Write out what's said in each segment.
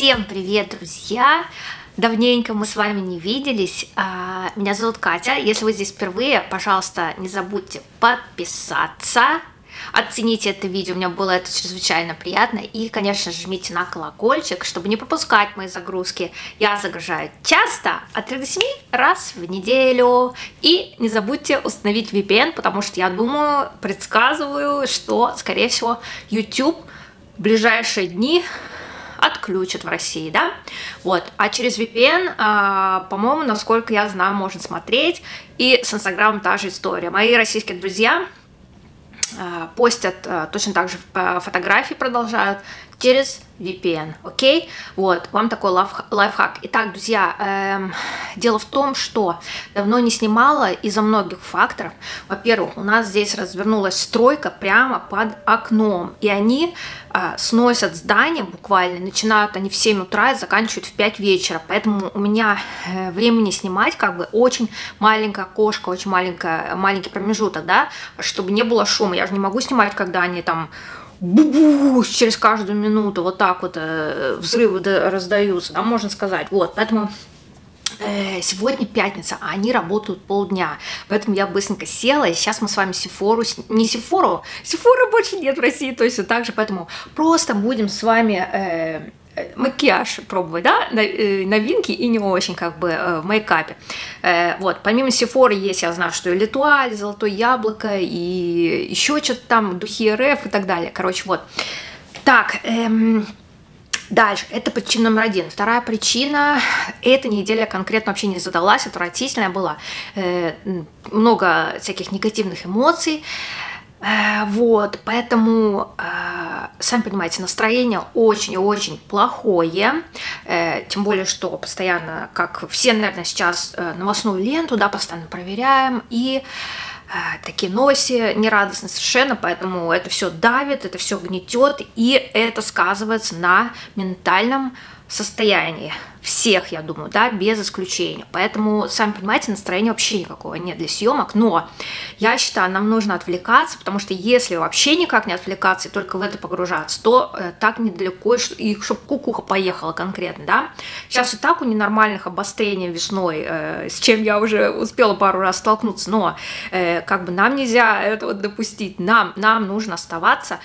Всем привет, друзья! Давненько мы с вами не виделись. Меня зовут Катя. Если вы здесь впервые, пожалуйста, не забудьте подписаться. Оцените это видео, мне было это чрезвычайно приятно. И, конечно, жмите на колокольчик, чтобы не пропускать мои загрузки. Я загружаю часто, от 3 до 7 раз в неделю. И не забудьте установить VPN, потому что я думаю, предсказываю, что, скорее всего, YouTube в ближайшие дни отключат в России, да? Вот. А через VPN, по-моему, насколько я знаю, можно смотреть. И с Инстаграмом та же история. Мои российские друзья постят точно так же фотографии, продолжают через VPN, окей? Вот, вам такой лайфхак. Итак, друзья, дело в том, что давно не снимала из-за многих факторов. Во-первых, у нас здесь развернулась стройка прямо под окном, и они сносят здание буквально, начинают они в 7 утра и заканчивают в 5 вечера, поэтому у меня времени снимать как бы очень маленькое окошко, очень маленький промежуток, да, чтобы не было шума. Я же не могу снимать, когда они там бу-бу через каждую минуту вот так вот взрывы раздаются, да, можно сказать. Вот, поэтому сегодня пятница, а они работают полдня, поэтому я быстренько села, и сейчас мы с вами Сефору больше нет в России, то есть вот так же, поэтому просто будем с вами макияж пробовать, да, новинки и не очень как бы в мейкапе. Вот, помимо Сефоры есть, я знаю, что и Летуаль, Золотое яблоко, и еще что-то там, духи РФ и так далее. Короче, вот. Так, дальше, это причина номер 1. Вторая причина, эта неделя конкретно вообще не задалась, отвратительная была, много всяких негативных эмоций. Вот, поэтому, сами понимаете, настроение очень-очень плохое, тем более, что постоянно, как все, наверное, сейчас новостную ленту, да, постоянно проверяем, и такие новости нерадостные совершенно, поэтому это все давит, это все гнетет, и это сказывается на ментальном состоянии всех, я думаю, да, без исключения. Поэтому, сами понимаете, настроения вообще никакого нет для съемок, но я считаю, нам нужно отвлекаться, потому что если вообще никак не отвлекаться и только в это погружаться, то так недалеко, и чтобы кукуха поехала конкретно, да. Сейчас и так у ненормальных обострений весной, с чем я уже успела пару раз столкнуться, но как бы нам нельзя этого допустить, нам нужно оставаться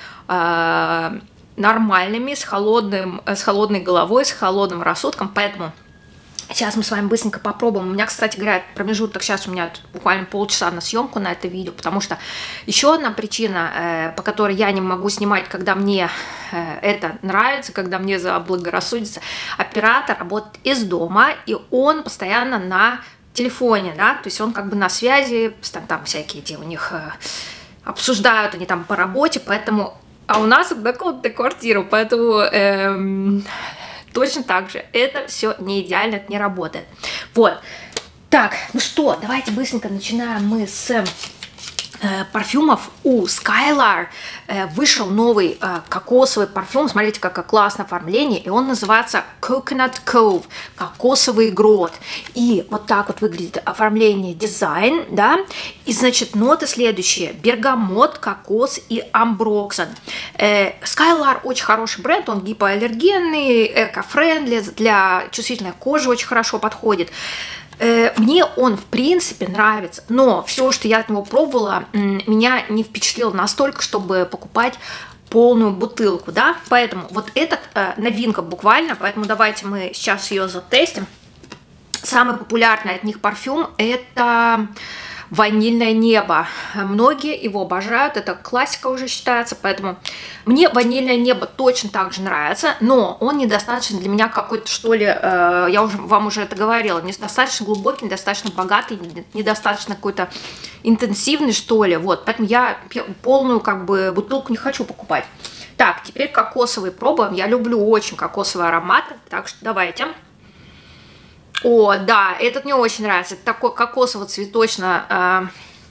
нормальными, с холодной головой, с холодным рассудком, поэтому сейчас мы с вами быстренько попробуем. У меня, кстати говоря, промежуток сейчас у меня буквально полчаса на съемку на это видео, потому что еще одна причина, по которой я не могу снимать, когда мне это нравится, когда мне заблагорассудится, оператор работает из дома, и он постоянно на телефоне, да, то есть он как бы на связи, там всякие эти у них обсуждают они там по работе, поэтому. А у нас однокомнатная квартира, поэтому точно так же. Это все не идеально, это не работает. Вот. Так, ну что, давайте быстренько начинаем мы с парфюмов. У Skylar вышел новый кокосовый парфюм. Смотрите, какое классное оформление. И он называется Coconut Cove. Кокосовый грот. И вот так вот выглядит оформление, дизайн, да. И, значит, ноты следующие. Бергамот, кокос и амброксан. Skylar очень хороший бренд. Он гипоаллергенный, эко-френдли. Для чувствительной кожи очень хорошо подходит. Мне он, в принципе, нравится, но все, что я от него пробовала, меня не впечатлило настолько, чтобы покупать полную бутылку, да, поэтому вот эта новинка буквально, поэтому давайте мы сейчас ее затестим. Самый популярный от них парфюм – это «Ванильное небо». Многие его обожают, это классика уже считается, поэтому мне «Ванильное небо» точно так же нравится, но он недостаточно для меня какой-то, что ли, я вам уже это говорила, недостаточно глубокий, недостаточно богатый, недостаточно какой-то интенсивный, что ли, вот, поэтому я полную как бы бутылку не хочу покупать. Так, теперь кокосовый пробуем, я люблю очень кокосовые ароматы, так что давайте. О, да, этот мне очень нравится. Это такой кокосово-цветочно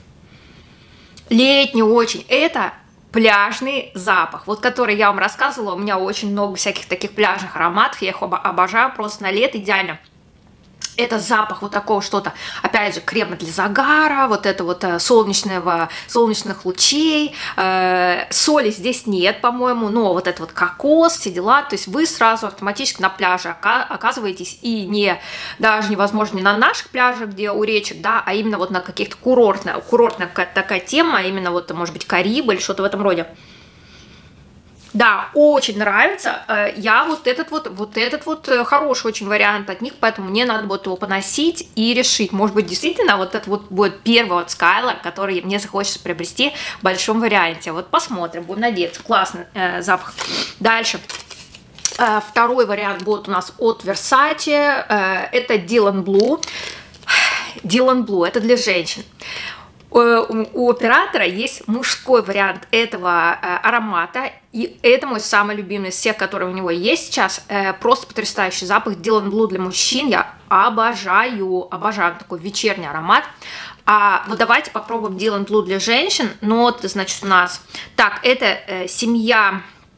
летний очень. Это пляжный запах, вот который я вам рассказывала. У меня очень много всяких таких пляжных ароматов. Я их обожаю просто на лето, идеально Это запах вот такого что-то, опять же, крема для загара, вот это вот солнечных лучей. Соли здесь нет, по-моему, но вот это вот кокос, все дела. То есть вы сразу автоматически на пляже оказываетесь, и даже невозможно не на наших пляжах, где у речек, да, а именно вот на каких-то курортная такая тема, именно вот, может быть, Карибы или что-то в этом роде. Да, очень нравится. Я вот этот хороший очень вариант от них, поэтому мне надо будет его поносить и решить. Может быть, действительно, вот это вот будет первый вот Skylark, который мне захочется приобрести в большом варианте. Вот посмотрим, будем надеяться. Классный запах. Дальше. Второй вариант будет у нас от Versace. Это Dylan Blue. Dylan Blue, это для женщин. У оператора есть мужской вариант этого аромата, и это мой самый любимый из всех, которые у него есть сейчас. Просто потрясающий запах. Dylan Blue для мужчин я обожаю такой вечерний аромат. Вот давайте попробуем Dylan Blue для женщин. Ноты, значит, у нас. Так, это семья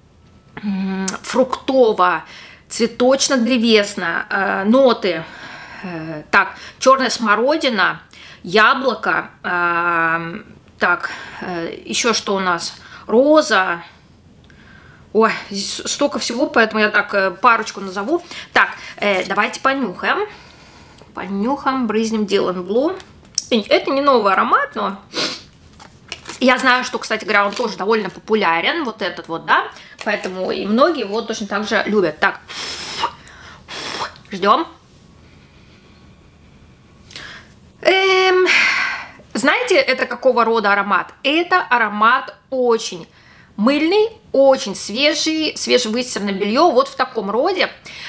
фруктово-цветочно-древесно. Ноты. Так, черная смородина. Яблоко, так, еще что у нас? Роза. Ой, здесь столько всего, поэтому я так парочку назову. Так, давайте понюхаем. Брызнем Dylan Blue. Это не новый аромат, но я знаю, что, кстати говоря, он тоже довольно популярен. Вот этот вот, да. Поэтому и многие его точно так же любят. Так, ждем. Знаете, это какого рода аромат? Это аромат очень мыльный, очень свежий, свежевыстиранное белье, вот в таком роде.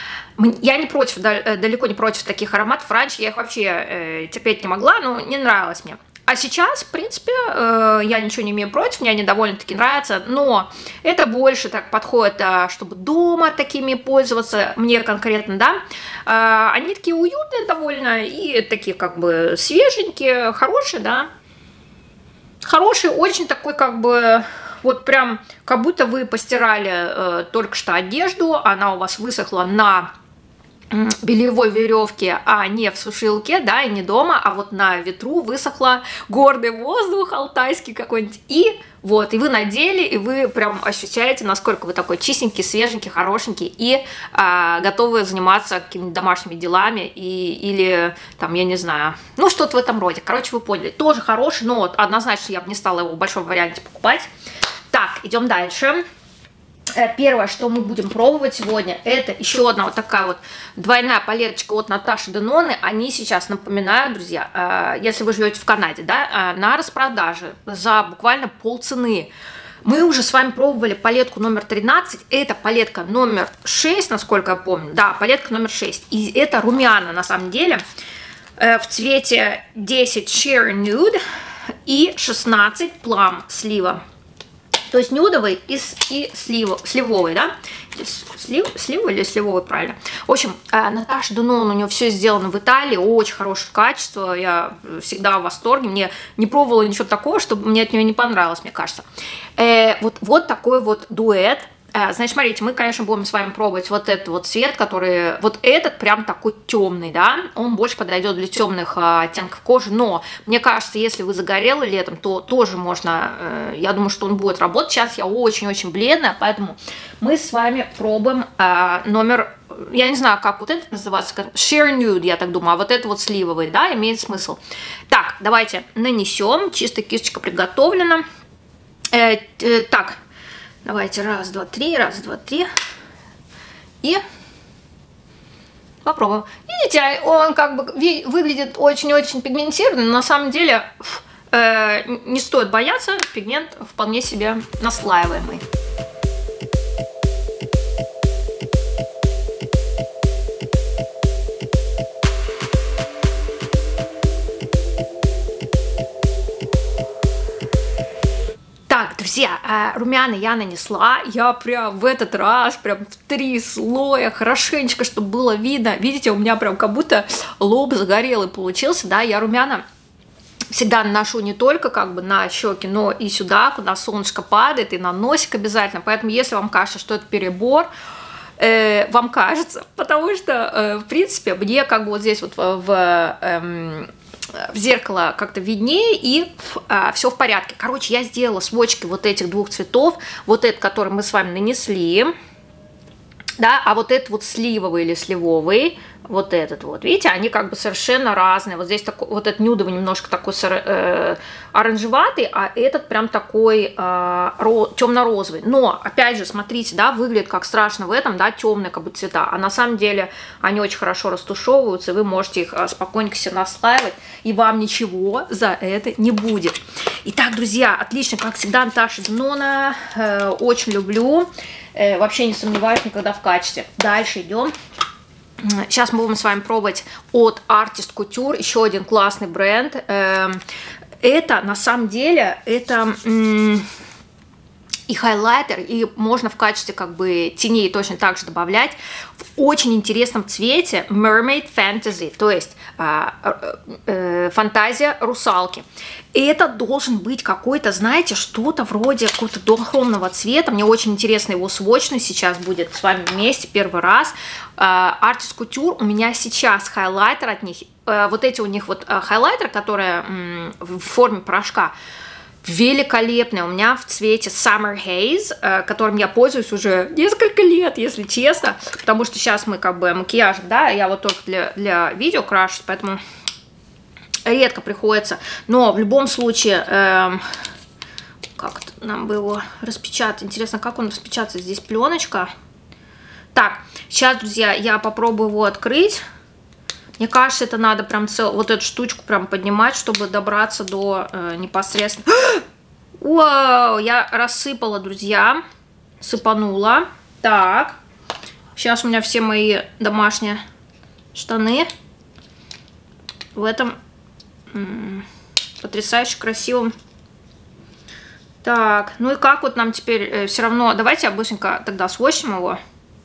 Я не против, далеко не против таких ароматов. Раньше я их вообще терпеть не могла, но не нравилось мне. А сейчас, в принципе, я ничего не имею против, мне они довольно-таки нравятся, но это больше так подходит, чтобы дома такими пользоваться, мне конкретно, да. Они такие уютные довольно и такие как бы свеженькие, хорошие, да. Хороший, очень такой как бы, вот прям, как будто вы постирали только что одежду, она у вас высохла на бельевой веревке, а не в сушилке, да, и не дома, а вот на ветру высохла, гордый воздух алтайский какой-нибудь, и вот, и вы надели, и вы прям ощущаете, насколько вы такой чистенький, свеженький, хорошенький, и готовы заниматься какими-то домашними делами, или там, я не знаю, ну, что-то в этом роде. Короче, вы поняли, тоже хороший, но вот однозначно я бы не стала его в большом варианте покупать. Так, идем дальше. Первое, что мы будем пробовать сегодня, это еще одна вот такая вот двойная палеточка от Наташи Деноны. Они сейчас, напоминаю, друзья, если вы живете в Канаде, да, на распродаже за буквально полцены. Мы уже с вами пробовали палетку номер 13, это палетка номер 6, насколько я помню, да, палетка номер 6. И это румяна, на самом деле, в цвете 10 Sheer Nude и 16 Plum слива. То есть нюдовый и сливовый, да? Сливовый или сливовый, правильно. В общем, Наташа Денон, у нее все сделано в Италии, очень хорошее качество, я всегда в восторге, мне не пробовала ничего такого, чтобы мне от нее не понравилось, мне кажется. Вот такой вот дуэт. Значит, смотрите, мы, конечно, будем с вами пробовать вот этот вот цвет, который, вот этот прям такой темный, да, он больше подойдет для темных оттенков кожи, но мне кажется, если вы загорелы летом, то тоже можно, я думаю, что он будет работать. Сейчас я очень-очень бледная, поэтому мы с вами пробуем номер, я не знаю, как вот этот называется, Sheer Nude, я так думаю, а вот это вот сливовый, да, имеет смысл. Так, давайте нанесем, чисто кисточка приготовлена. Так. Давайте, раз, два, три, и попробуем. Видите, он как бы выглядит очень-очень пигментированный, но на самом деле не стоит бояться, пигмент вполне себе наслаиваемый. Друзья, румяна я нанесла, я прям в этот раз прям в 3 слоя, хорошенечко, чтобы было видно. Видите, у меня прям как будто лоб загорелый получился, да, я румяна всегда наношу не только как бы на щеки, но и сюда, куда солнышко падает, и на носик обязательно. Поэтому, если вам кажется, что это перебор, вам кажется, потому что, в принципе, мне как бы вот здесь вот в зеркало как-то виднее, и все в порядке. Короче, я сделала сводчики вот этих двух цветов, вот этот, который мы с вами нанесли, да, а вот этот вот сливовый или сливовый, вот этот вот, видите, они как бы совершенно разные. Вот здесь такой, вот этот нюдовый немножко такой оранжеватый, а этот прям такой темно-розовый. Но, опять же, смотрите, да, выглядит как страшно в этом, да, темные как бы цвета, а на самом деле они очень хорошо растушевываются, и вы можете их спокойненько себе наслаивать, и вам ничего за это не будет. Итак, друзья, отлично, как всегда, Наташа Зенона, очень люблю, вообще не сомневаюсь никогда в качестве. Дальше идем. Сейчас мы будем с вами пробовать от Artist Couture, еще один классный бренд. Это, на самом деле, это и хайлайтер, и можно в качестве как бы теней точно так же добавлять в очень интересном цвете Mermaid Fantasy, то есть фантазия русалки. И это должен быть какой-то, знаете, что-то вроде какого-то дохромного цвета. Мне очень интересно его сводчность сейчас будет с вами вместе первый раз. Artist Couture, у меня сейчас хайлайтер от них, вот эти у них вот хайлайтеры, которые в форме порошка, великолепная, у меня в цвете Summer Haze, которым я пользуюсь уже несколько лет, если честно, потому что сейчас мы как бы макияжем, да, я вот только для видео крашусь, поэтому редко приходится, но в любом случае, как нам бы его распечатать, интересно, как он распечатается, здесь пленочка. Так, сейчас, друзья, я попробую его открыть. Мне кажется, это надо прям вот эту штучку прям поднимать, чтобы добраться до непосредственно... Вау, я рассыпала, друзья, сыпанула. Так, сейчас у меня все мои домашние штаны в этом потрясающе красивом. Так, ну и как вот нам теперь все равно... Давайте я быстренько тогда сводчим его.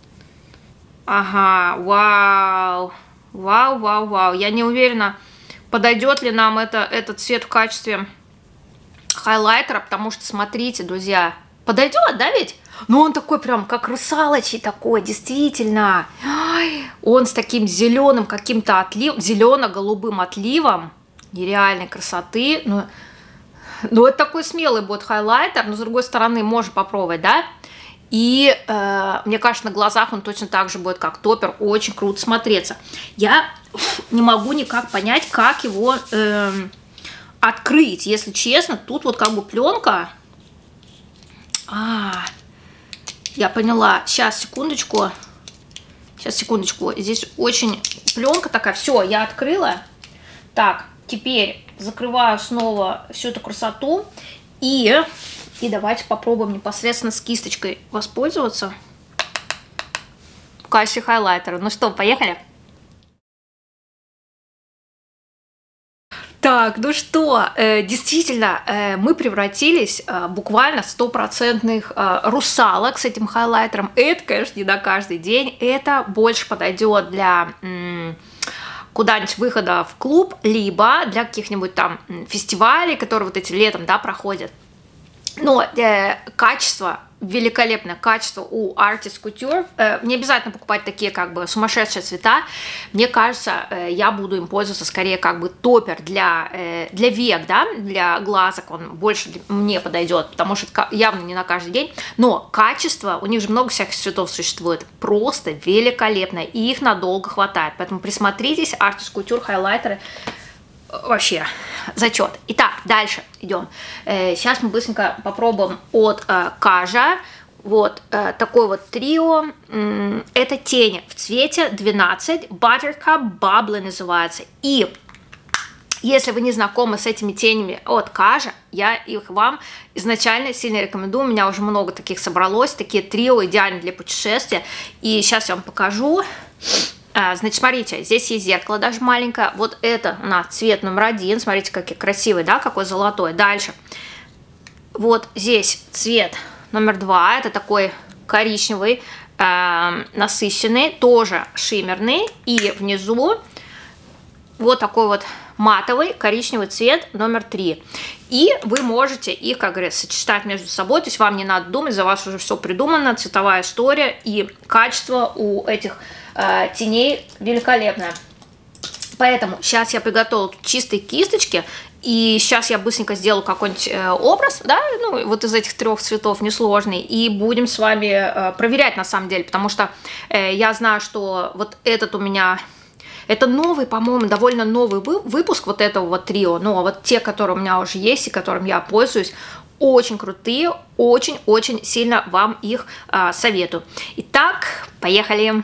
Ага, вау. Вау, вау, вау. Я не уверена, подойдет ли нам этот цвет в качестве хайлайтера, потому что, смотрите, друзья, подойдет, да ведь? Ну, он такой прям, как русалочий такой, действительно. Ой, он с таким зеленым каким-то отливом, зелено-голубым отливом нереальной красоты. Ну, это такой смелый будет хайлайтер, но, с другой стороны, можно попробовать, да? И мне кажется, на глазах он точно так же будет, как топпер, очень круто смотреться. Я не могу никак понять, как его открыть. Если честно, тут вот как бы пленка. Я поняла. Сейчас, секундочку. Сейчас, секундочку. Здесь очень пленка такая. Все, я открыла. Так, теперь закрываю снова всю эту красоту. И давайте попробуем непосредственно с кисточкой воспользоваться в качестве хайлайтера. Ну что, поехали? Так, ну что, действительно, мы превратились буквально 100% русалок с этим хайлайтером. Это, конечно, не на каждый день. Это больше подойдет для куда-нибудь выхода в клуб, либо для каких-нибудь там фестивалей, которые вот эти летом, да, проходят. Но качество, великолепное качество у Artist Couture. Не обязательно покупать такие как бы сумасшедшие цвета. Мне кажется, я буду им пользоваться скорее как бы топпер для век, да, для глазок. Он больше мне подойдет, потому что это явно не на каждый день. Но качество, у них же много всяких цветов существует, просто великолепное. И их надолго хватает. Поэтому присмотритесь, Artist Couture хайлайтеры. Вообще, зачет. Итак, дальше идем. Сейчас мы быстренько попробуем от Кажа. Вот такой вот трио. Это тени в цвете 12. Buttercup Bubbly называется. И если вы не знакомы с этими тенями от Кажа, я их вам изначально сильно рекомендую. У меня уже много таких собралось. Такие трио идеальны для путешествия. И сейчас я вам покажу. Значит, смотрите, здесь есть зеркало даже маленькое. Вот это у нас цвет номер 1. Смотрите, какой красивый, да, какой золотой. Дальше. Вот здесь цвет номер 2. Это такой коричневый, насыщенный, тоже шиммерный. И внизу вот такой вот матовый коричневый цвет номер 3. И вы можете их, как говорится, сочетать между собой, то есть вам не надо думать, за вас уже все придумано, цветовая история и качество у этих теней великолепное. Поэтому сейчас я приготовила чистые кисточки, и сейчас я быстренько сделаю какой-нибудь образ, да, ну, вот из этих 3 цветов несложный, и будем с вами проверять на самом деле, потому что я знаю, что вот этот у меня, это новый, по-моему, довольно новый выпуск вот этого вот трио, но вот те, которые у меня уже есть и которым я пользуюсь, очень крутые, очень-очень сильно вам их советую. Итак, поехали!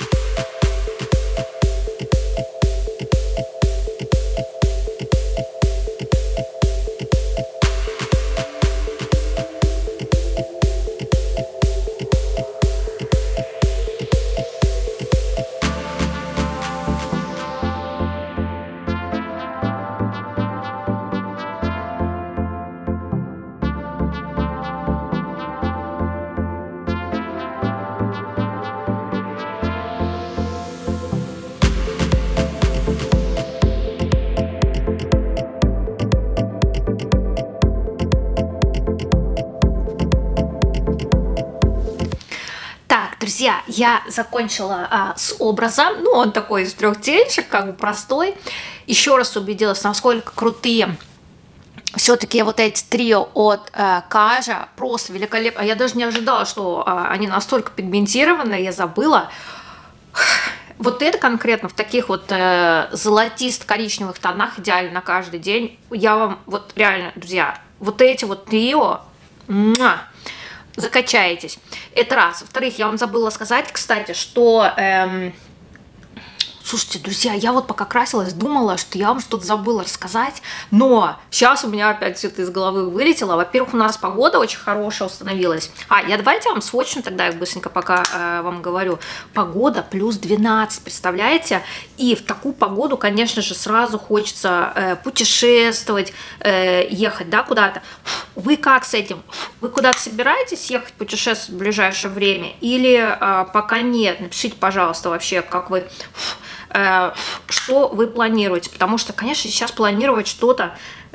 Друзья, я закончила с образом, ну он такой из 3 тенечек, как бы простой. Еще раз убедилась, насколько крутые все-таки вот эти трио от Кажа, просто великолепно. Я даже не ожидала, что они настолько пигментированные, я забыла. Вот это конкретно в таких вот золотисто-коричневых тонах идеально на каждый день. Я вам вот реально, друзья, вот эти вот трио, закачаетесь. Это раз. Во-вторых, я вам забыла сказать, кстати, что... Слушайте, друзья, я вот пока красилась, думала, что я вам что-то забыла рассказать, но сейчас у меня опять все это из головы вылетело. Во-первых, у нас погода очень хорошая установилась. Давайте я вам сводчу тогда их быстренько пока вам говорю. Погода плюс 12, представляете? И в такую погоду, конечно же, сразу хочется путешествовать, ехать, да, куда-то. Вы как с этим? Вы куда-то собираетесь ехать путешествовать в ближайшее время? Или пока нет? Напишите, пожалуйста, вообще, как вы... что вы планируете, потому что, конечно, сейчас планировать что-то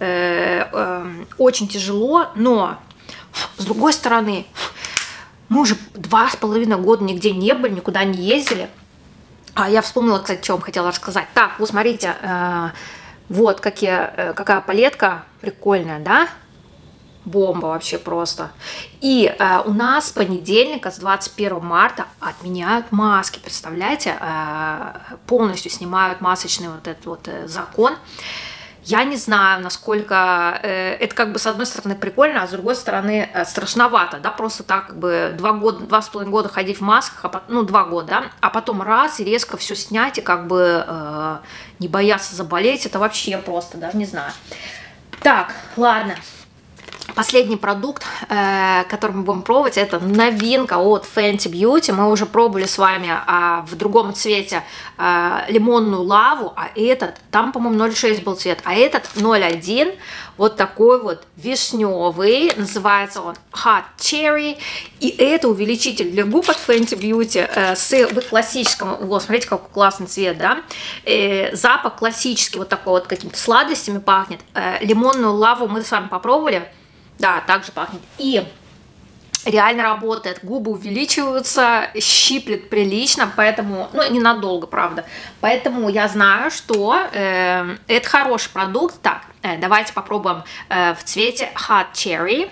очень тяжело, но с другой стороны, мы уже 2,5 года нигде не были, никуда не ездили. Я вспомнила, кстати, что вам хотела рассказать. Так, вот смотрите, вот какая палетка прикольная, да? Бомба вообще просто. И у нас с понедельника, с 21 марта отменяют маски, представляете? Полностью снимают масочный вот этот вот закон. Я не знаю, насколько это как бы с одной стороны прикольно, а с другой стороны страшновато, да, просто так как бы 2,5 года ходить в масках, 2 года, да, а потом раз и резко все снять и как бы не бояться заболеть, это вообще просто, даже не знаю. Так, ладно. Последний продукт, который мы будем пробовать, это новинка от Fenty Beauty. Мы уже пробовали с вами в другом цвете лимонную лаву, а этот, там, по-моему, 0,6 был цвет, а этот 0,1, вот такой вот вишневый, называется он Hot Cherry, и это увеличитель для губ от Fenty Beauty с классическим, вот, смотрите, какой классный цвет, да, запах классический, вот такой вот, какими-то сладостями пахнет. Лимонную лаву мы с вами попробовали. Да, также пахнет. И реально работает. Губы увеличиваются, щиплет прилично, поэтому, ненадолго, правда. Поэтому я знаю, что это хороший продукт. Так, давайте попробуем в цвете Hot Cherry.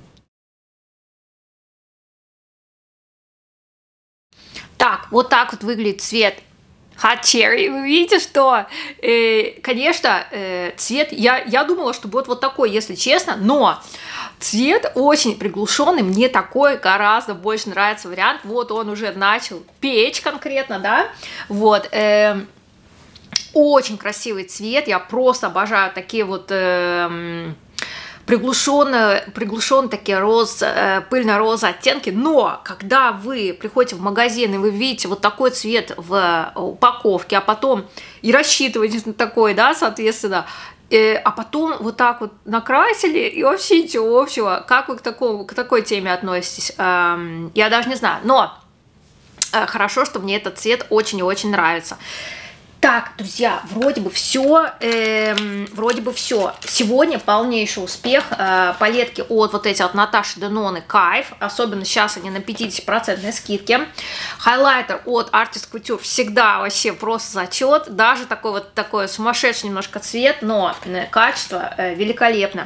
Так, вот так вот выглядит цвет Hot Cherry. Вы видите, что, конечно, цвет, я думала, что будет вот такой, если честно, но цвет очень приглушенный, мне такой гораздо больше нравится вариант. Вот он уже начал печь конкретно, да, вот, очень красивый цвет, я просто обожаю такие вот... приглушенные такие пыльно-розовые оттенки, но когда вы приходите в магазин и вы видите вот такой цвет в упаковке, а потом и рассчитываете на такой, да, соответственно, а потом вот так вот накрасили, и вообще ничего общего, как вы к такой теме относитесь, я даже не знаю, но хорошо, что мне этот цвет очень и очень нравится. Так, друзья, вроде бы все. Сегодня полнейший успех. Палетки от вот эти от Наташи Деноны кайф. Особенно сейчас они на 50% скидке. Хайлайтер от Artist Couture всегда вообще просто зачет. Даже такой сумасшедший немножко цвет, но качество великолепно.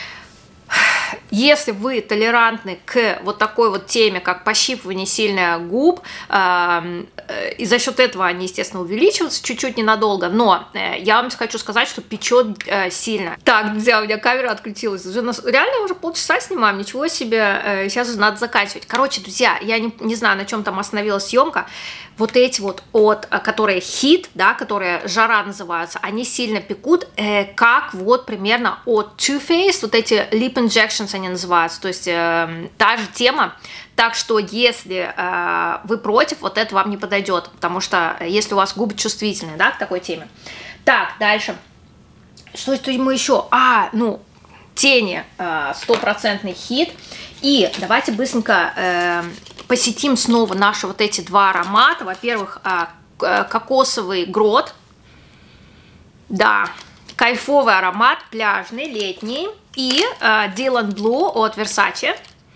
Если вы толерантны к вот такой вот теме, как пощипывание сильно губ, и за счет этого они, естественно, увеличиваются чуть-чуть ненадолго, но я вам хочу сказать, что печет сильно. Так, друзья, у меня камера отключилась. Реально уже полчаса снимаем, ничего себе, сейчас же надо заканчивать. Короче, друзья, я не знаю, на чем там остановилась съемка. Вот эти вот, которые хит, да, которые жара называются, они сильно пекут, как вот примерно от Too Faced, вот эти lip injections они называются, то есть та же тема. Так что если вы против, вот это вам не подойдет, потому что если у вас губы чувствительные, да, к такой теме. Так, дальше. Что мы еще? Тени, стопроцентный хит. И давайте быстренько посетим снова наши вот эти два аромата. Во-первых, кокосовый грот. Да, кайфовый аромат, пляжный, летний. И Dylan Blue от Versace.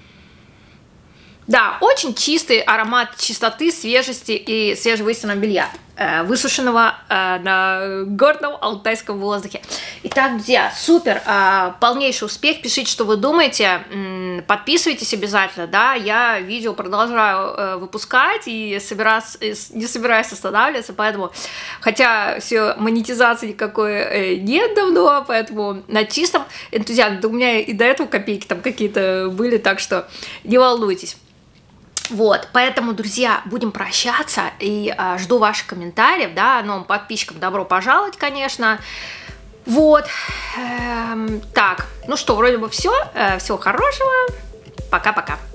Да, очень чистый аромат чистоты, свежести и свежевыстиранного белья, высушенного на горном алтайском воздухе. Итак, друзья, супер, полнейший успех, пишите, что вы думаете, подписывайтесь обязательно, да, я видео продолжаю выпускать и не собираюсь останавливаться, поэтому, хотя все, монетизации никакой нет давно, поэтому на чистом энтузиазме, да у меня и до этого копейки там какие-то были, так что не волнуйтесь. Вот, поэтому, друзья, будем прощаться, и жду ваших комментариев, да, новым подписчикам добро пожаловать, конечно. Вот, так, ну что, вроде бы все, всего хорошего, пока-пока.